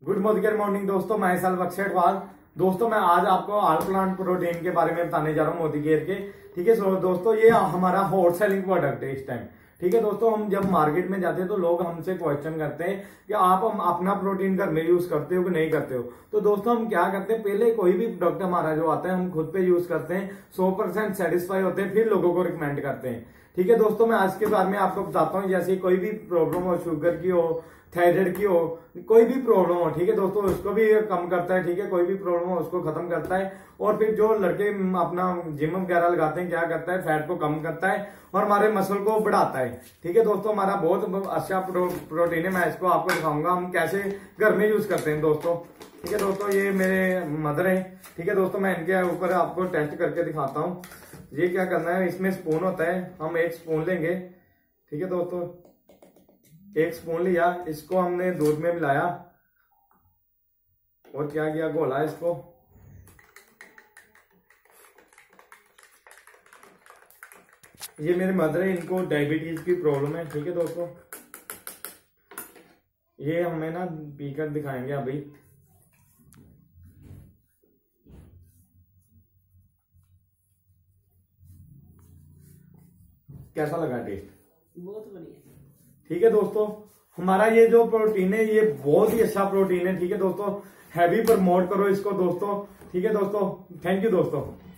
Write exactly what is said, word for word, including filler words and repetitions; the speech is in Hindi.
गुड मॉर्निंग दोस्तों, मैं साल बक्सेटवाल। दोस्तों मैं आज आपको आल प्लांट प्रोटीन के बारे में बताने जा रहा हूँ, मोदी केयर के। ठीक है सो दोस्तों, ये हमारा हॉट सेलिंग प्रोडक्ट है इस टाइम। ठीक है दोस्तों, हम जब मार्केट में जाते हैं तो लोग हमसे क्वेश्चन करते हैं कि आप हम अपना प्रोटीन घर में यूज करते हो कि नहीं करते हो। तो दोस्तों हम क्या करते हैं, पहले कोई भी प्रोडक्ट हमारा जो आता है हम खुद पे यूज करते हैं, सौ परसेंट सेटिस्फाई होते हैं, फिर लोगों को रिकमेंड करते हैं। ठीक है दोस्तों, मैं आज के बारे में आपको बताता हूँ। जैसे कोई भी प्रॉब्लम हो, शुगर की हो, थायराइड की हो, कोई भी प्रॉब्लम हो, ठीक है दोस्तों, उसको भी कम करता है। ठीक है, कोई भी प्रॉब्लम हो उसको खत्म करता है। और फिर जो लड़के अपना जिम वगैरह लगाते हैं, क्या करता है, फैट को कम करता है और हमारे मसल को बढ़ाता है। ठीक है दोस्तों, हमारा बहुत अच्छा प्रो, प्रोटीन है। मैं इसको आपको दिखाऊंगा हम कैसे घर में यूज करते हैं दोस्तों। ठीक है दोस्तों, ये मेरे मदर है। ठीक है दोस्तों, मैं इनके ऊपर आपको टेस्ट करके दिखाता हूँ। ये क्या करना है, इसमें स्पून होता है, हम एक स्पून लेंगे। ठीक है दोस्तों, एक स्पून लिया, इसको हमने दूध में मिलाया और क्या किया, घोला इसको। ये मेरे मदर है, इनको डायबिटीज की प्रॉब्लम है। ठीक है दोस्तों, ये हमें ना पीकर दिखाएंगे अभी। कैसा लगा टेस्ट? बहुत बढ़िया। ठीक है दोस्तों, हमारा ये जो प्रोटीन है ये बहुत ही अच्छा प्रोटीन है। ठीक है दोस्तों, हैवी प्रमोट करो इसको दोस्तों। ठीक है दोस्तों, थैंक यू दोस्तों।